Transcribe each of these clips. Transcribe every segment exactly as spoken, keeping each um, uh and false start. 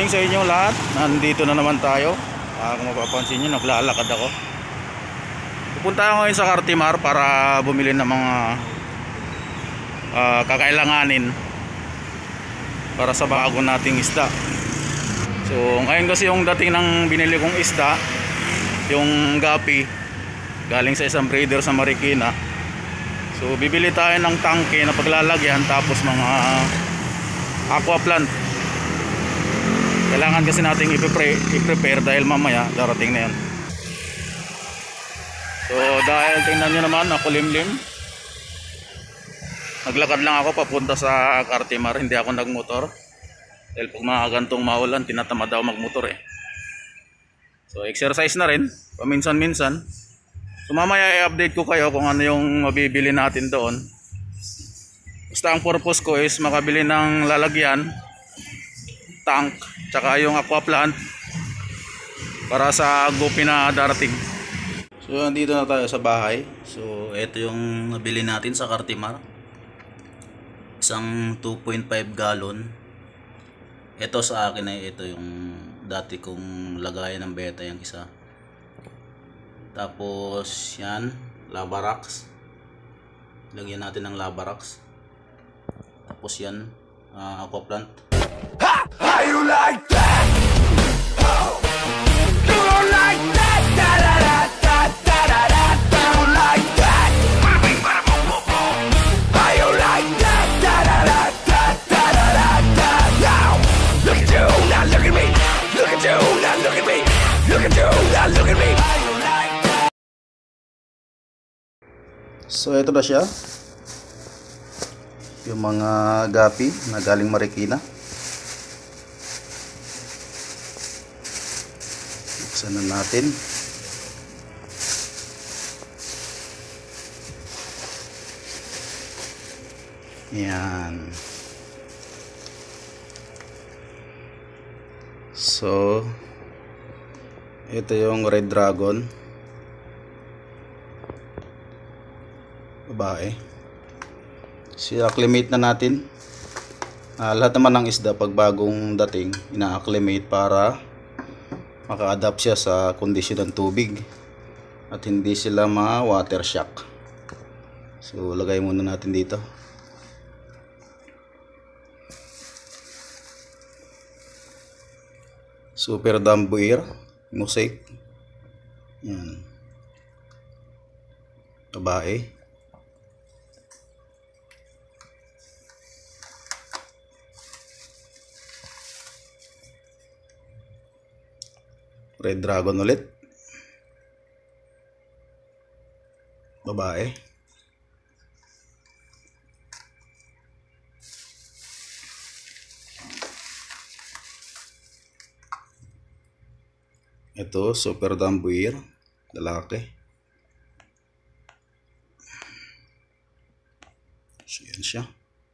morning sa inyo lahat. Nandito na naman tayo. uh, Kung mapapansin nyo, naglalakad ako. Pupunta ako ngayon sa Cartimar para bumili ng mga uh, kakailanganin para sa bago nating isda. So ngayon kasi yung dating ng binili kong isda, yung gapi, galing sa isang breeder sa Marikina. So bibili tayo ng tangke na paglalagyan, tapos mga aqua plant. Kailangan kasi nating i-prepare dahil mamaya darating na yan. So dahil tingnan nyo naman, nakulimlim, naglakad lang ako papunta sa Cartimar. Hindi ako nagmotor dahil pag mga gantong maulan, tinatamad daw magmotor eh. So exercise na rin paminsan-minsan. So mamaya i-update ko kayo kung ano yung mabibili natin doon. Basta ang purpose ko is makabili ng lalagyan, tank, tsaka yung aqua plant para sa gupi na darating. So nandito na tayo sa bahay. So ito yung nabili natin sa Cartimar, isang two point five gallon. Ito sa akin ay ito yung dati kong lagayan ng beta, yung isa. Tapos yan, Lavarax, lagyan natin ng Lavarax. Tapos yan, uh, aqua plant. Ha! How you like that? Oh. Do you like that? Da da da da da da da. Do you like that? How you like that? Da da da da da da da da. Now look at you, now look at me. Look at you, now look at me. Look at you, now look at me. So ito na siya, yung mga gapi na galing Marikina. Buksan na natin. Yan. So ito yung Red Dragon, babae. So acclimate na natin. uh, Lahat naman ng isda pag bagong dating, ina-acclimate para maka-adapt siya sa kondisyon ng tubig at hindi sila ma-water shock. So lagay muna natin dito. Super Dambuir Mosaic. Yan, babae. Red Dragon ulit, babae. Ito Super Dambuir, lalaki. So yan siya.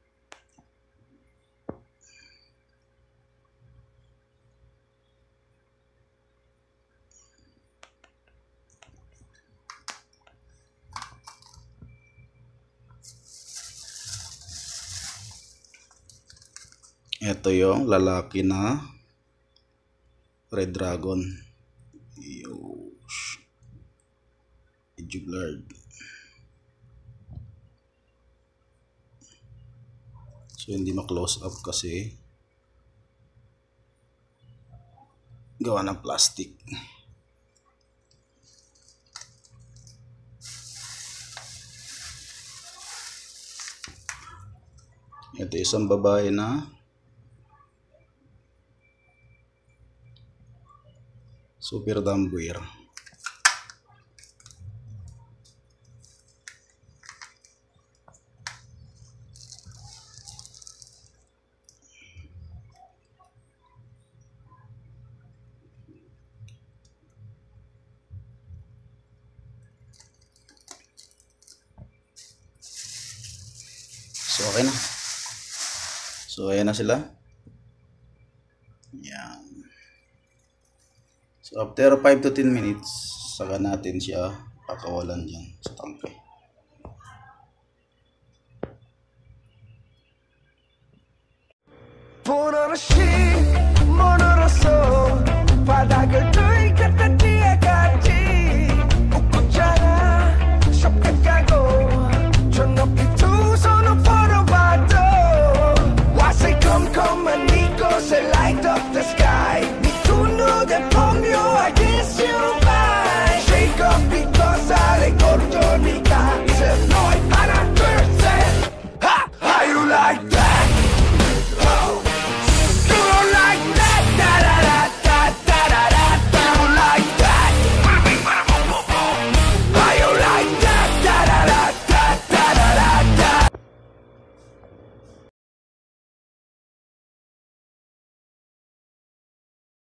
Ito yung lalaki na Red Dragon. Medyo blurred. So hindi ma-close up kasi gawa ng plastic. Ito isang babae na Super Dambuir. So okay na. So ayan na sila. Yan. So after five to ten minutes, saka natin siya pakawalan dyan sa tangke. Put on a sheet, I could do